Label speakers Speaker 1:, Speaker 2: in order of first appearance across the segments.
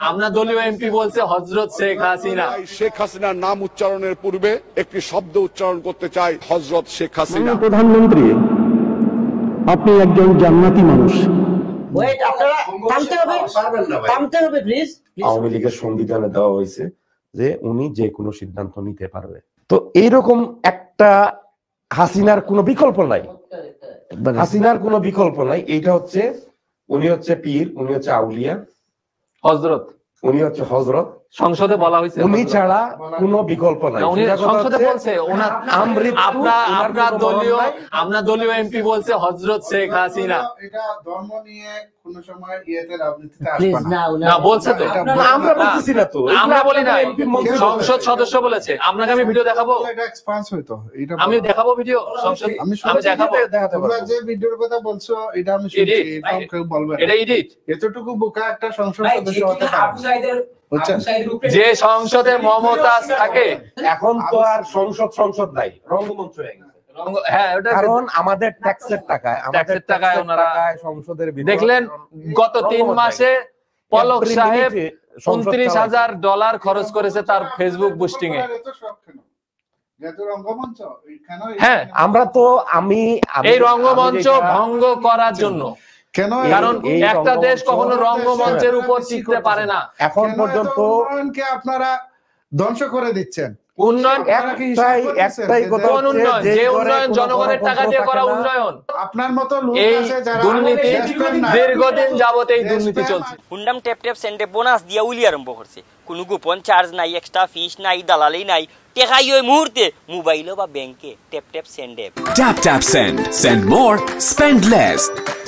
Speaker 1: আমরা দলীয় এমপি বলছে হযরত শেখ হাসিনা।
Speaker 2: শেখ হাসিনার নাম উচ্চারণের পূর্বে একটি শব্দ উচ্চারণ করতে চাই, হযরত শেখ হাসিনা।
Speaker 3: প্রধানমন্ত্রী, আপনি একজন জান্নাতি মানুষ।
Speaker 4: আওয়ামী লীগের সংবিধানে দেওয়া হয়েছে যে উনি যে কোনো সিদ্ধান্ত নিতে পারবে। তো এইরকম একটা হাসিনার কোনো বিকল্প নাই, হাসিনার কোনো বিকল্প নাই। এইটা হচ্ছে উনি হচ্ছে পীর, উনি হচ্ছে আউলিয়া,
Speaker 1: হযরত,
Speaker 4: উনি হচ্ছে হযরত।
Speaker 1: সংসদে বলা হয়েছে
Speaker 4: উনি ছাড়া কোনো বিকল্প নাই।
Speaker 1: উনি সংসদে বলছে ওনার আমরা দলীয় এমপি বলছে হযরত শেখ হাসিনা।
Speaker 5: এটা ধর্ম নিয়ে কোন সময় ইয়েতে রাজনীতিতে আসবে
Speaker 1: না বলছে তো,
Speaker 4: আমরা বলতেছি না তো,
Speaker 1: আমরা বলি না, সংসদ সদস্য বলেছে। আপনাকে আমি ভিডিও দেখাবো,
Speaker 5: এটা এক্সপান্স হইতো, এটা
Speaker 1: আমি দেখাবো ভিডিও সংসদ, আমি দেখাবো, দেখাতে পারবো।
Speaker 5: তোমরা যে ভিডিওর কথা বলছো এটা আমি শুনছি, এটা কেউ বলবে না,
Speaker 1: এটা এডিট।
Speaker 5: এতটুকু বোকা একটা সংসদ সদস্য হতে পারে?
Speaker 1: যে সংসদে মমতাজ থাকে,
Speaker 4: এখন তো আর সংসদ নাই, রঙ্গমঞ্চ হয়ে গেছে। কারণ আমাদের ট্যাক্সের টাকায় ওনারা সংসদের
Speaker 1: দেখলেন গত 3 মাসে পলক সাহেব $29,000 খরচ করেছে তার ফেসবুক বুস্টিং এ।
Speaker 4: হ্যাঁ, আমরা তো আমি
Speaker 1: এই রঙ্গমঞ্চ ভঙ্গ করার জন্য, কারণ একটা দেশ কখনো রঙ্গমঞ্চের উপর টিকতে পারে না।
Speaker 5: এখন পর্যন্ত উন্নয়নকে আপনারা ধ্বংস করে দিচ্ছেন।
Speaker 1: উন্নয়ন
Speaker 4: একটাই কথা,
Speaker 1: যে উন্নয়ন জনগণের টাকা দিয়ে করা উন্নয়ন।
Speaker 5: আপনার মতো লোক
Speaker 1: এই
Speaker 5: আছে যারা
Speaker 1: দুর্নীতি দীর্ঘদিন যাবত এই দুর্নীতি চলছে।
Speaker 6: হুন্ডাম ট্যাপ ট্যাপ সেন্টে বোনাস দিয়া উলি আরম্ভ করছে, কোনো গোপন চার্জ নাই, এক্সট্রা ফিস নাই, দালালি নাই, টেকাই ওই মুহূর্তে মোবাইল বা ব্যাংকে tap tap send app.
Speaker 7: Tap tap send, send more, spend less.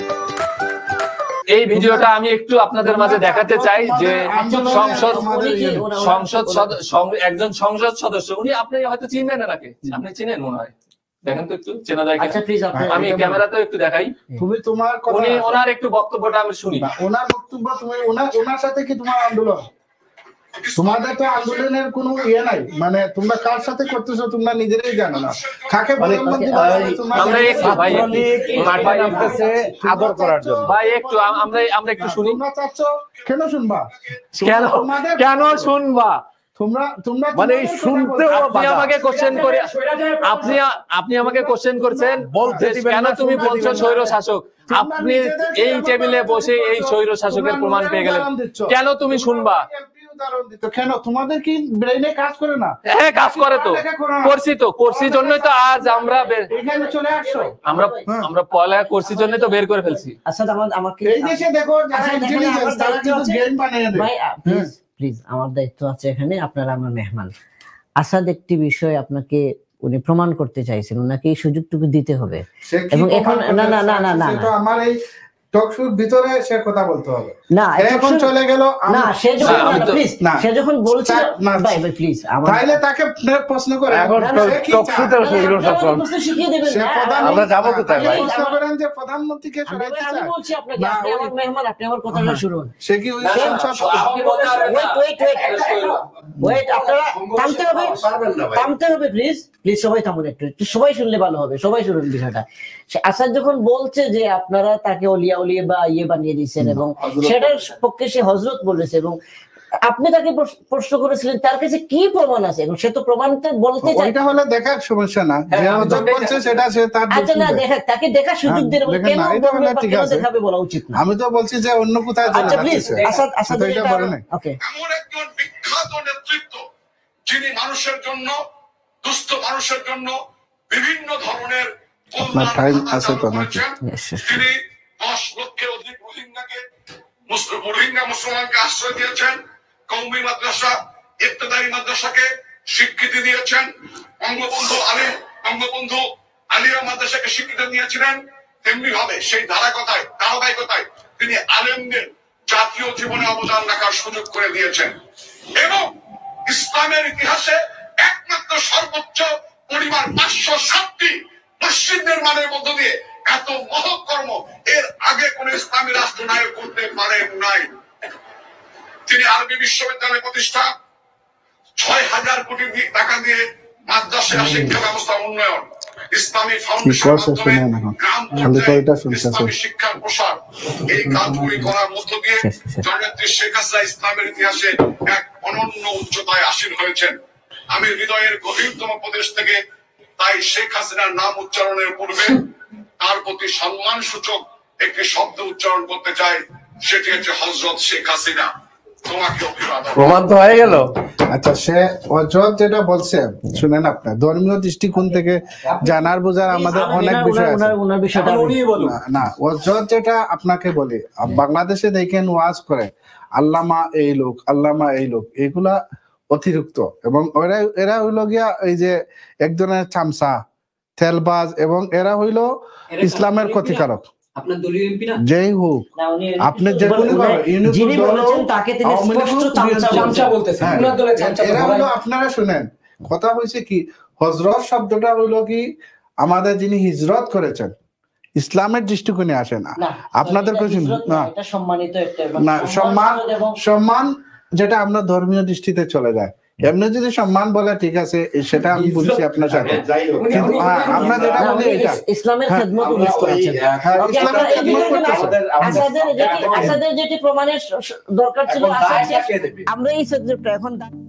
Speaker 1: এই ভিডিওটা আমি একটু আপনাদের মাঝে দেখাতে চাই যে একজন সংসদ সদস্য, উনি আপনি হয়তো চিনবেন না, নাকি আপনি চিনেন মনে হয়, দেখেন তো একটু চেনা যায় কিনা। আমি ক্যামেরাতেও একটু দেখাই,
Speaker 5: তুমি তোমার কথা,
Speaker 1: উনি ওনার একটু বক্তব্যটা আমি শুনি।
Speaker 5: ওনার বক্তব্য, তুমি ওনার সাথে কি তোমার আন্দোলন? তোমাদের তো আন্দোলনের কোনো ইয়ে নাই, মানে তোমরা কার সাথে করতেছো তোমরা নিজেরাই জানো না। কাকে প্রধানমন্ত্রী
Speaker 1: আমরা একটু ভাই
Speaker 4: আদর করার জন্য
Speaker 1: ভাই একটু আমরা একটু শুনি।
Speaker 5: তোমরা চাচ্ছ কেন শুনবা?
Speaker 1: কেন শুনবা?
Speaker 5: তোমরা
Speaker 4: মানে শুনতেও
Speaker 1: আপনি আমাকে কোশ্চেন করে, আপনি আমাকে কোশ্চেন করছেন কেন তুমি বলছো স্বৈর শাসক। আপনি এই টেবিলে বসে এই স্বৈর শাসকের প্রমাণ পেয়ে গেলেন, কেন তুমি শুনবা?
Speaker 5: কেন তোমাদের কি ব্রেইনে কাজ করে না?
Speaker 1: হ্যাঁ, কাজ করে তো, করছি জন্যই তো আজ আমরা
Speaker 5: এখানে চলে আসছো।
Speaker 1: আমরা পড়ালেখা করছি জন্যই তো বের করে ফেলছি।
Speaker 8: আচ্ছা, আমাকে
Speaker 5: এই দেশে দেখো যারা ইন্টেলিজেন্স, তারা কিন্তু গেম বানিয়ে দেয়।
Speaker 8: ভাই প্লিজ আমার দায়িত্ব আছে এখানে, আপনারা আমার মেহমান। আসাদ একটি বিষয় আপনাকে উনি প্রমাণ করতে চাইছেন, ওনাকে এই সুযোগটুকু দিতে হবে। এবং এখন না
Speaker 5: তো আমার এই টকশোর ভিতরে সে কথা বলতে হবে
Speaker 8: না,
Speaker 5: এখন চলে গেল
Speaker 8: না, সে যখন বলছে ভাই প্লিজ
Speaker 5: তাইলে তাকে প্রশ্ন করে,
Speaker 4: এখন টকশোতে স্বৈর শাসন
Speaker 8: শিখিয়ে দেবেন।
Speaker 4: আমরা যাবো কোথায় ভাই?
Speaker 5: প্রশ্ন করেন যে প্রধানমন্ত্রীকে সরাইতে চায়।
Speaker 8: আমি বলছি আপনাকে, আপনি আমার মেহমান, আপনি আমার কথাটা শুনুন।
Speaker 5: সে কি ওই
Speaker 8: ওয়েট আপনারা থামতে হবে প্লিজ সবাই থামুন, একটু সবাই শুনলে ভালো হবে, সবাই শুনুন বিষয়টা। আসাদ যখন বলছে যে আপনারা তাকে অলিয়া বা ইয়ে বানিয়ে দিয়েছেন এবং সেটার পক্ষে সে হযরত বলেছে, এবং আপনি তাকে প্রশ্ন করেছিলেন তার কাছে কি প্রমাণ আছে, এবং সে তো প্রমাণটা বলতে চায়।
Speaker 5: এটা হলে দেখার সমস্যা না, যে হযরত বলছে সেটা সে তার।
Speaker 8: আচ্ছা না, তাকে দেখার সুযোগ দেন, কেন দেখাবে বলা উচিত না।
Speaker 5: আমি তো বলছি যে অন্য কোথায় চলে
Speaker 8: আচ্ছা প্লিজ আসাদ
Speaker 5: এটা বলেন।
Speaker 8: ওকে,
Speaker 2: এমন একজন বিখ্যাত নেতৃত্ব যিনি মানুষের জন্য, দুস্থ মানুষের জন্য বিভিন্ন ধরনের তিনি 10 লক্ষের অধিক রোহিঙ্গা মুসলমানকে আশ্রয় দিয়েছেন, কওমি মাদ্রাসা, ইবতেদায়ী মাদ্রাসাকে স্বীকৃতি দিয়েছেন, বঙ্গবন্ধু আলিয়া মাদ্রাসাকে স্বীকৃতি দিয়েছিলেন। তেমনি ভাবে সেই ধারাবাহিকতায় তিনি আলেমদের জাতীয় জীবনে অবদান রাখার সুযোগ করে দিয়েছেন, এবং ইসলামের ইতিহাসে একমাত্র সর্বোচ্চ পরিমাণ 507টি মসজিদ নির্মাণের মধ্য দিয়ে এত মহৎ কর্ম এর আগে কোন ইসলামী রাষ্ট্রনায়ক করতে পারেন নাই। তিনি আরবি বিশ্ববিদ্যালয় প্রতিষ্ঠা, 6,000 কোটি টাকা দিয়ে মাদ্রাসা শিক্ষা ব্যবস্থা উন্নয়ন, ইসলামী
Speaker 5: কি
Speaker 2: ফাউন্ডেশনের
Speaker 5: করছে
Speaker 2: মাধ্যমে
Speaker 5: শুনেন এখন
Speaker 2: গ্রাম
Speaker 5: খালি তো এটা
Speaker 2: পর্যায়ে
Speaker 5: শুনতেছে
Speaker 2: ইসলামী শিক্ষার প্রসার, এই কাজগুলি করার মধ্য দিয়ে জননেত্রী শেখ হাসিনা ইসলামের ইতিহাসে এক অনন্য উচ্চতায় আসীন হয়েছেন। আমি হৃদয়ের গভীরতম প্রদেশ থেকে তাই শেখ হাসিনার নাম উচ্চারণের পূর্বে তার প্রতি সম্মান সূচক একটি শব্দ উচ্চারণ করতে চাই, সেটি হচ্ছে হযরত শেখ হাসিনা, তোমাকে অভিবাদন।
Speaker 4: প্রমাণ তো হয়ে গেল।
Speaker 5: আচ্ছা, সে হযরত যেটা বলছে শুনেন, আপনার ধর্মীয় দৃষ্টিকোণ থেকে জানার বোঝার আমাদের অনেক বিষয় আছে।
Speaker 8: ওনার বিষয়টা
Speaker 5: না, হযরত যেটা আপনাকে বলি, বাংলাদেশে দেখেন ওয়াজ করে আল্লামা এই লোক, আল্লামা এই লোক, এগুলা অতিরিক্ত, এবং এরা হইল গিয়া এই যে এক ধরনের চামচা, তেলবাজ, এবং এরা হইল ইসলামের ক্ষতিকারক।
Speaker 9: আপনার দলীয় এমপি না,
Speaker 5: যেই হোক আপনি যে কোনো
Speaker 8: যিনি বলেছেন তাকে তিনি স্পষ্ট চামচা
Speaker 9: বলতেছেন,
Speaker 5: হ্যাঁ,
Speaker 9: ওনার দলের চামচা
Speaker 5: এরা হইলো, আপনারা শুনেন, কথা হয়েছে কি, হযরত শব্দটা হইলো কি, আমাদের যিনি হিজরত করেছেন ইসলামের দৃষ্টিকোণে আসে না, আপনাদের কাছে না,
Speaker 8: এটা সম্মানিত একটা
Speaker 5: না, সম্মান যেটা আমরা ধর্মীয় দৃষ্টিতে চলে যায়। এমনি যদি সম্মান বলে ঠিক আছে, সেটা আমি বলছি আপনার সাথে, কিন্তু আমরা যেটা বলি এটা
Speaker 8: ইসলামের খেদমত উনি করেছেন।
Speaker 5: ইসলামের খেদমত করতেছে।
Speaker 8: আসাদের যেটি প্রমাণের দরকার ছিল, আমরা এই সাবজেক্টটা এখন